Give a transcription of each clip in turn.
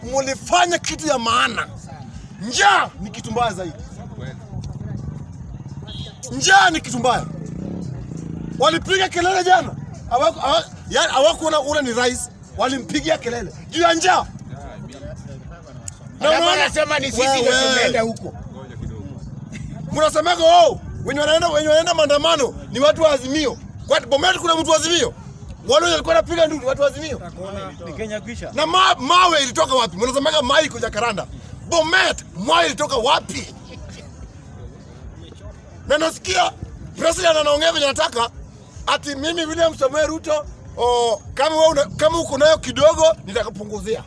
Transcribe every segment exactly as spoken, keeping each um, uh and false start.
mulifanya kitu ya maana. Njaa ni kitu mbaya zaidi. Njaa ni kitu mbaya. Walipiga kelele jana. Hawako yani hawakuona ule ni rais, walimpigia kelele juu ya njaa. Na wanasema ni sisi ndio tumeenda huko. Mnasema oh, wenye wanaenda wenye wanaenda maandamano ni watu wa Azimio. Kwa Bomet kuna mtu wa Azimio. Wale walikuwa wanapiga nduru watu wa Azimio. Ni Kenya kwisha. Na ma, mawe ilitoka wapi? Mnasema mai kuja Karanda. Bomet mawe ilitoka wapi? Na nasikia president anaongea vile anataka ati mimi William Samuel Ruto oh, kama wewe kama uko nayo kidogo nitakupunguzia.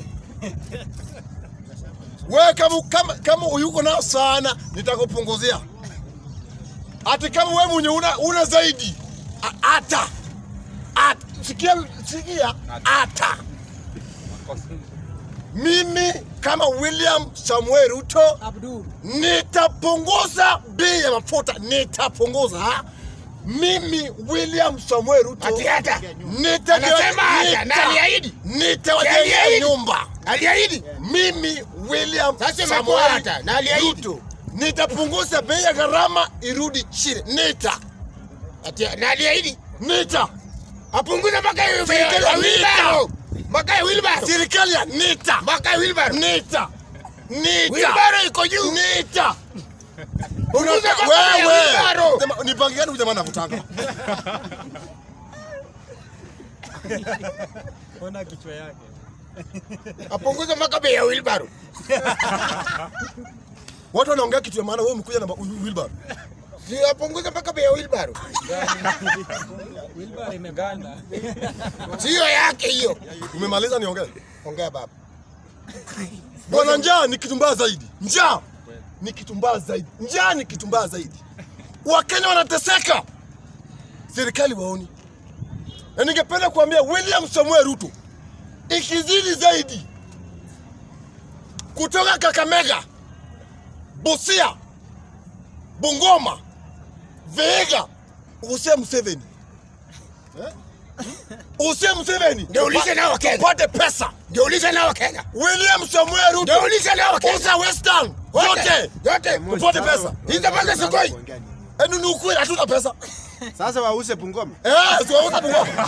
Wewe kama kama kama uko nayo sana nitakupunguzia. Ati kama wewe mwenye una, una zaidi ata at sikia sikia ata mimi kama William Samuel Ruto Abdul nitapunguza bei ya mafuta, nitapunguza. Mimi William Samuel Ruto ati hata nitasema hata na aliahidi nitawajengea nyumba. Aliahidi mimi William Samuel hata na aliahidi nitapunguza bei ya gharama irudi chini. Nita ati na aliahidi nita apunguza mpaka Wilbaro mpaka Wilbaro serikali ya nita mpaka Wilbaro nita nita Wilbaro iko juu nita. Punguza wewe Wilbaro nipangie gani jamaa anakutaka. Ona kichwa yake. Apunguza mpaka bei ya Wilbaro. Watu wanaongea kitu ya maana, wewe umekuja na Wilbaro. Si apunguza mpaka bei ya Wilbaro. Wilbaro imeganda. Sio yake hiyo. Umemaliza niongee? Ongea baba. Bwana, njaa ni kitu mbaya zaidi. Njaa ni kitu mbaya zaidi. Njaa ni kitu mbaya zaidi. Wakenya wanateseka. Serikali waoni. Na ningependa kuambia William Samuel Ruto, ikizidi zaidi kutoka Kakamega, Busia, Bungoma, Vihiga, usie Museveni. Eh? Usie Museveni. Ndio ulisha nao Kenya. Upate pesa. Ndio ulisha nao Kenya. William Samuel Ruto. Ndio ulisha nao Kenya. Usa Western. Yote. Yote. Upate pesa. Hizo mpaka Sokoi. Enu ni ukweli hatuna pesa. Sasa wause Bungoma. Eh, sio wause Bungoma.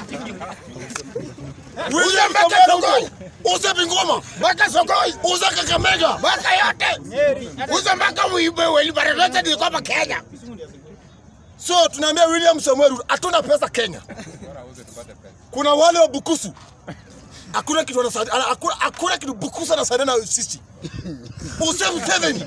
William mpaka Sokoi. Usa Bungoma. Mpaka Sokoi. Usa Kakamega. Mpaka yote. Usa mpaka Wilbaro yote ni kwa Kenya. So tunaambia William Samuel Ruto hatuna pesa Kenya. Kuna wale wa Bukusu. Hakuna kitu wanasaidia, hakuna hakuna kitu Bukusu anasaidia na sisi. Usa Museveni.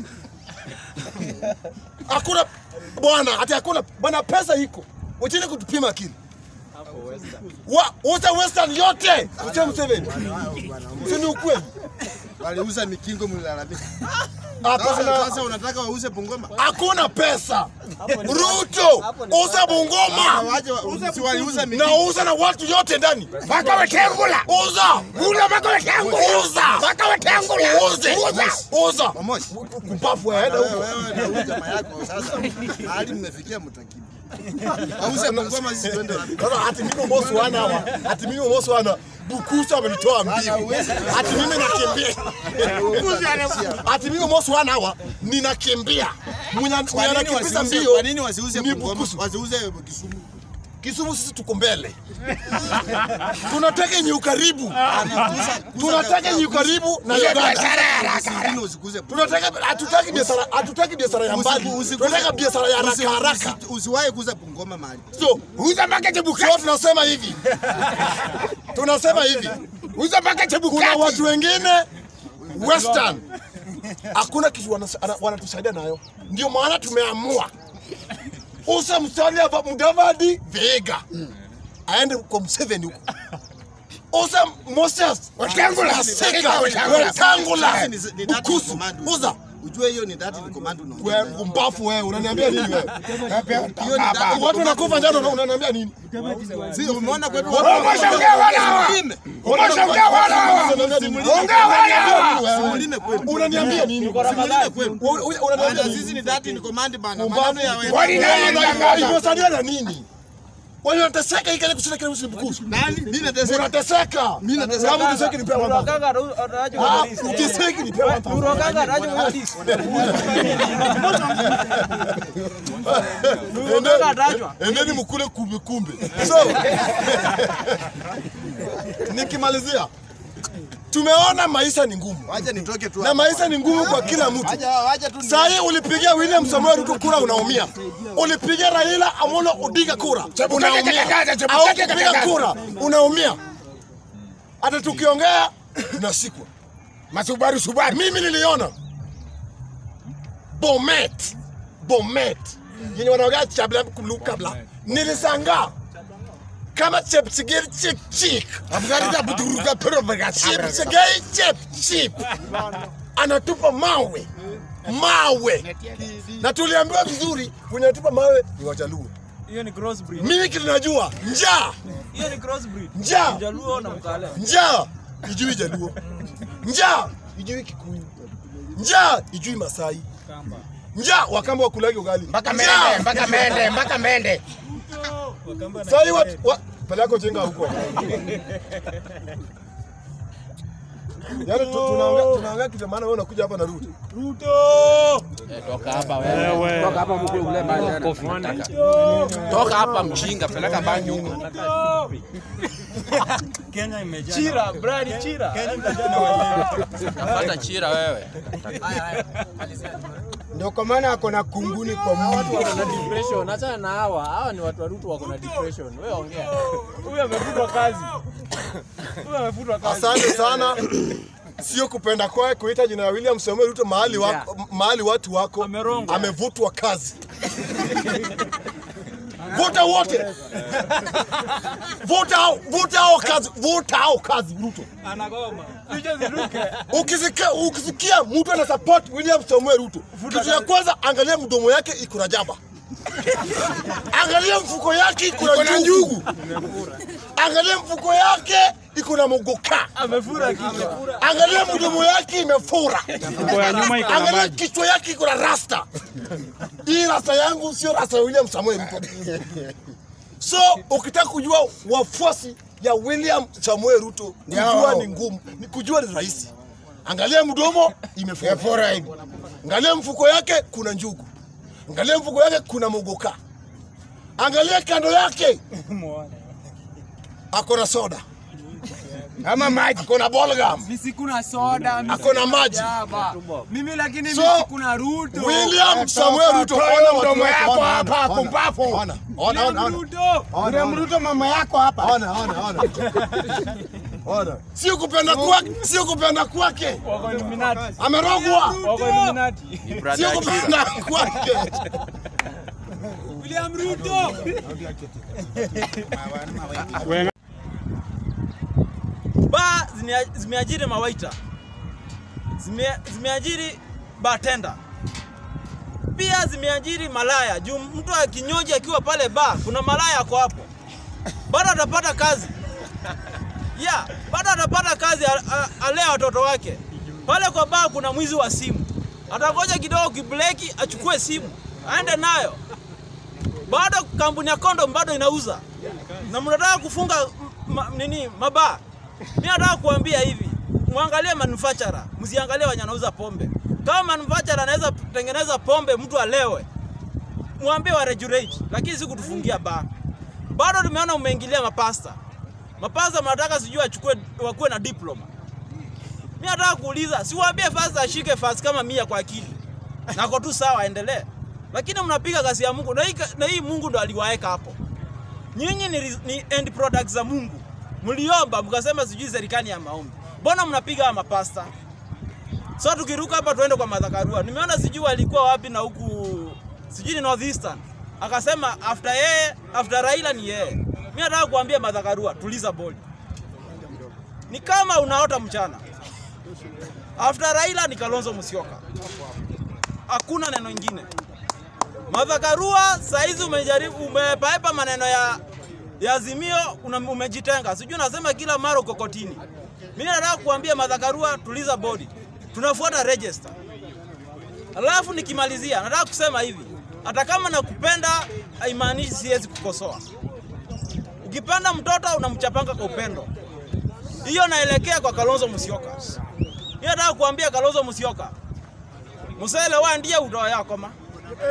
Hakuna bwana, hata hakuna bwana, pesa iko. Wacheni kutupima akili. Hapo Western. Wa Usa Western yote. Usa Museveni. Sio ni ukweli. Waliuza mikingo mlalamika. Hapana. Sasa unataka wause Bungoma? Hakuna pesa. Ruto, uza Bungoma. Waje waliuza mikingo. Na uza na watu yote ndani. Mpaka Wetangula. Uza. Ula mpaka Wetangula. Uza. Mpaka Wetangula. Uza. Uza. Omosh. Kupafu aenda huko. Wewe na jamaa yako sasa. Hadi mmefikia mtakibi. Auze Bungoma sisi twende wapi? Sasa ati mimi Omosh wana hawa. Ati mimi Omosh wana Bukusu amenitoa mbio. Ati mimi nakimbia. Ati mimi Omosh wana hawa ninakimbia. Mnyanakimbia mbio. Kwa nini wasiuze Bungoma? Wasiuze Kisumu. Kisumu sisi tuko mbele. Tunataka yenye ukaribu. Tunataka yenye ukaribu na Uganda. Tunataka hatutaki biashara, hatutaki biashara ya mbali. Tunataka biashara ya haraka haraka. Usiwahi kuuza Bungoma mahali. So, uza mpaka Chebukati. So tunasema hivi. Tunasema hivi. Uza mpaka Chebukati. Kuna watu wengine Western. Hakuna kitu wanatusaidia nayo. Ndio maana tumeamua Usa Musalia Mudavadi Vihiga. Aende kwa Museveni huko. Usa Moses Wetangula. Seka Wetangula. Bukusu. Uza. Ujue hiyo ni dati ni command una. Wewe mbafu wewe unaniambia nini wewe? Hiyo ni dati. Watu wanakufa njano unaniambia nini? Si umeona kwetu Omosh ongea wala hawa. Omosh ongea wala hawa. Ongea wala hawa. Simulime kwenu. Unaniambia nini? Simulime kwenu. Unaniambia sisi ni dati ni command bana. Maneno ya wewe. Kwani nani anadanganya? Imesaidia na nini? Wao wanateseka hii kile kusema kile msibukusu. Nani? Mimi nateseka. Unateseka. Mimi nateseka. Kama unateseka nipewa hapa. Urokanga rajo Ah, polisi. unateseka nipewa hapa. Urokanga rajo polisi. Urokanga rajo. Endeni mkule kumbe kumbe. So nikimalizia tumeona maisha ni ngumu. Wacha nitoke tu. Na maisha ni ngumu kwa kila mtu. Wacha wacha tu. Sasa ulipigia William Samoei Ruto kura unaumia. Ulipigia Raila Amolo Odinga kura unaumia. Au ulipigia kura unaumia. Hata tukiongea tunasikwa. Masubaru subaru. Mimi niliona Bomet. Bomet. Yenye wanaongea chabla kabla. Nilishangaa kama Chepchigeri chip chip. Abgarita buturuka pero bega. Chepchigeri chip chip. Anatupa mawe. Mawe. Na tuliambiwa vizuri, unatupa mawe ni Wajaluo. Hiyo ni crossbreed. Mimi kinajua njaa. Hiyo ni crossbreed. Njaa. Jaluo na Mkale. Njaa ijui Jaluo. Njaa ijui Kikuyu. Njaa ijui Masai. Njaa Wakamba wakulagi ugali. Mpaka mende, mpaka mende, mpaka mende. Sasa watu wa, peleko jenga huko. Yaani tunaongea tunaongea kitu maana wewe unakuja hapa na Ruto. Ruto! Eh, toka hapa wewe. Toka hapa mkuu ule mali kofi nataka. Toka hapa mjinga peleka bangi huko. Kenya imejaa. Chira, bradi chira. Kenya imejaa na Napata chira wewe. Ndio kwa maana ako na kunguni kwa Watu mwili. wako na depression. Acha na hawa. Hawa ni watu wa Ruto wako na depression. Wewe ongea. Huyu amefutwa kazi. Huyu amefutwa kazi. Asante sana. Sio kupenda kwake kuita jina la William Samoei Ruto mahali wako, mahali watu wako Amerongwa. amevutwa kazi. Vuta wote. Vuta hao, vuta hao kazi, vuta hao kazi Ruto. Anagoma. Picha ziruke. Ukisikia ukisikia mtu ana support William Samoei Ruto, kitu ya kwanza angalia mdomo yake iko na jaba. Angalia mfuko yake iko na njugu. Angalia mfuko yake iko na mogoka. Amefura kichwa. Angalia mdomo yake imefura. Mfuko ya nyuma iko na Angalia maji. kichwa yake iko na rasta. Hii rasta yangu sio rasta ya William Samoei Ruto. So ukitaka kujua wafuasi ya William Samoei Ruto, kujua ni ngumu, ni kujua ni rahisi. Angalia mdomo imefura. Angalia mfuko yake kuna njugu. Angalia mfuko yake kuna mogoka. Angalia kando yake ako na soda. Ama maji. Ako na bubblegum. Mimi kuna soda, mimi Ako na maji. Mimi lakini So, mimi kuna Ruto. William Samoei Ruto, ona watu mdomo wako yako ona, hapa ona, kumbafu. Ona, ona, ona, ona. Ruto. Ule mruto mama yako hapa. Ona, ona, ona. Ona. Sio kupenda kwake, sio kupenda kwake. Wako Illuminati. Amerogwa. Wako Illuminati. Sio Brother chira. kupenda kwake. William Ruto. Ba zimeajiri mawaita. Zime, zimeajiri bartender. Pia zimeajiri malaya. Juu mtu akinyoji akiwa pale ba, kuna malaya kwa hapo. Bado atapata kazi. Yeah, bado atapata kazi alea watoto wake. Pale kwa ba kuna mwizi wa simu. Atangoja kidogo kibleki achukue simu, aende nayo. Bado kampuni ya kondom bado inauza. Na mnataka kufunga ma, nini maba. Mimi nataka kuambia hivi, muangalie manufacturer, msiangalie wanyanauza pombe. Kama manufacturer anaweza kutengeneza pombe mtu alewe, muambie wa regulate, lakini si kutufungia ba. Bado tumeona umeingilia mapasta. Mapasta mnataka sijui achukue wakuwe na diploma. Mimi nataka kuuliza, si waambie fast ashike fast kama mia kwa akili. Nako tu sawa endelee. Lakini mnapiga kazi ya Mungu na hii, na hii Mungu ndo aliwaeka hapo. Nyinyi ni, ni end products za Mungu. Mliomba mkasema sijui serikali ya maombi. Mbona mnapiga mapasta? So tukiruka hapa tuende kwa Madhakarua. Nimeona sijui alikuwa wapi na huku sijui ni Northeastern. Akasema after yeye, after Raila ni yeye. Mimi nataka kuambia Madhakarua, tuliza body. Ni kama unaota mchana. After Raila ni Kalonzo Musyoka. Hakuna neno lingine. Madhakarua saizi umejaribu umepaepa maneno ya ya Azimio umejitenga. Sijui unasema kila mara kokotini. Mimi nataka kuambia Madhakarua tuliza body. Tunafuata register. Alafu nikimalizia nataka kusema hivi. Hata kama nakupenda haimaanishi siwezi kukosoa. Ukipenda mtoto unamchapanga kwa upendo. Hiyo naelekea kwa Kalonzo Musyoka. Hiyo nataka kuambia Kalonzo Musyoka. Musele wa ndiye utoa yako ma.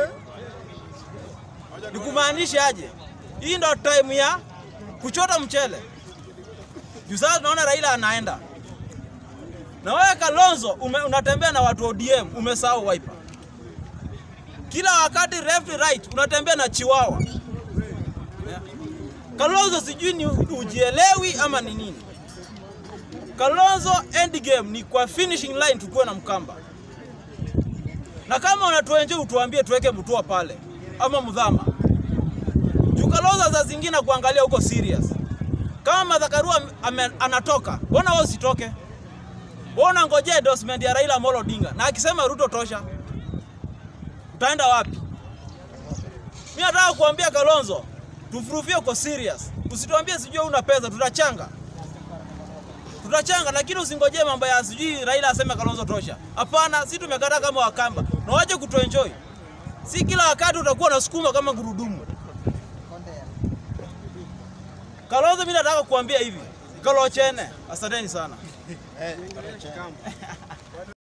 Nikumaanisha aje? Hii ndio time ya kuchota mchele. Juu sasa tunaona Raila anaenda. Na wewe Kalonzo ume, unatembea na watu wa O D M, umesahau wiper. Kila wakati left right unatembea na chiwawa. Yeah. Kalonzo sijui ni ujielewi ama ni nini. Kalonzo end game ni kwa finishing line tukue na Mkamba. Na kama unatuenje utuambie tuweke Mutua pale ama Mudhama. Juu Kalonzo za zingine kuangalia huko serious. Kama Madhakarua anatoka, mbona wewe usitoke? Mbona ngojea endorsement ya Raila Amolo Odinga na akisema Ruto tosha? Utaenda wapi? Mimi nataka kuambia Kalonzo, tufurufie uko serious. Usituambie sijui una pesa, tutachanga. Tutachanga lakini usingojee mambo ya sijui Raila aseme Kalonzo tosha. Hapana, sisi tumekata kama Wakamba. Na waje kutuenjoy. Si kila wakati utakuwa unasukuma kama gurudumu. Kalonzo mimi nataka kuambia hivi. Kalochene, asanteni sana.